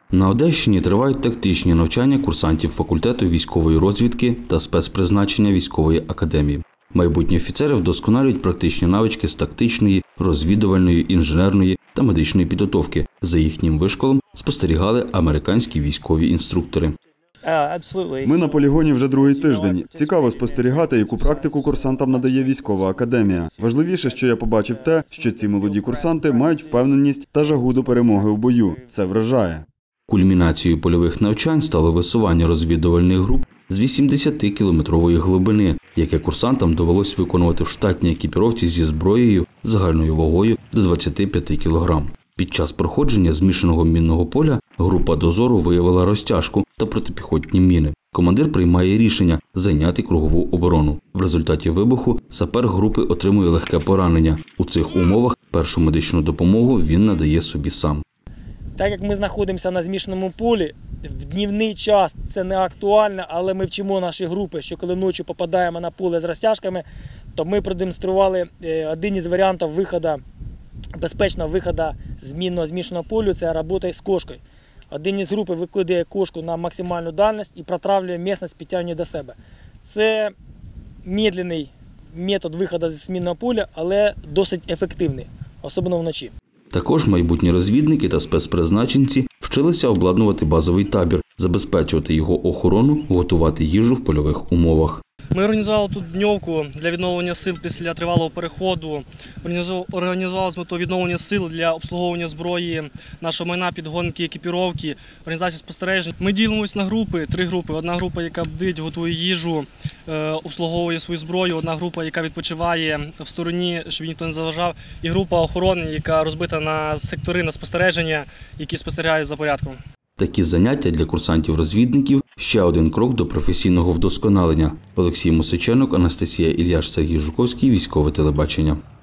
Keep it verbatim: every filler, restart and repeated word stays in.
На Одещині тривають тактичні навчання курсантів факультету військової розвідки та спецпризначення військової академії. Майбутні офіцери вдосконалюють практичні навички з тактичної, розвідувальної, інженерної та медичної підготовки. За їхнім вишколом спостерігали американські військові інструктори. Ми на полігоні вже другий тиждень. Цікаво спостерігати, яку практику курсантам надає військова академія. Важливіше, що я побачив те, що ці молоді курсанти мають впевненість та жагу до перемоги у бою. Це вражає. Кульмінацією польових навчань стало висування розвідувальних груп з вісімдесятикілометрової глибини, яке курсантам довелось виконувати в штатній екіпіровці зі зброєю загальною вагою до двадцяти п'яти кілограм. Під час проходження змішаного мінного поля група дозору виявила розтяжку та протипіхотні міни. Командир приймає рішення зайняти кругову оборону. В результаті вибуху сапер групи отримує легке поранення. У цих умовах першу медичну допомогу він надає собі сам. Так як ми знаходимося на змішаному полі, в днівний час це не актуально, але ми вчимо наші групи, що коли ночі попадаємо на поле з розтяжками, то ми продемонстрували один із варіантів виходу, безпечного виходу з мінного змішаного полю – це робота з кошкою. Один із груп викидає кошку на максимальну дальність і протравлює місцевість підтягування до себе. Це медленний метод виходу з мінного поля, але досить ефективний, особливо вночі. Також майбутні розвідники та спецпризначенці вчилися обладнувати базовий табір, забезпечувати його охорону, готувати їжу в польових умовах. Ми організували тут днівку для відновлення сил після тривалого переходу, організували з метою відновлення сил для обслуговування зброї, нашого майна, підгонки, екіпіровки, організації спостережень. Ми ділимося на групи, три групи. Одна група, яка бдить, готує їжу, обслуговує свою зброю, одна група, яка відпочиває в стороні, щоб ніхто не заважав, і група охорони, яка розбита на сектори, на спостереження, які спостерігають за порядком. Такі заняття для курсантів-розвідників – ще один крок до професійного вдосконалення. Олексій Мусиченок, Анастасія Ільяш, Сергій Жуковський, Військове телебачення.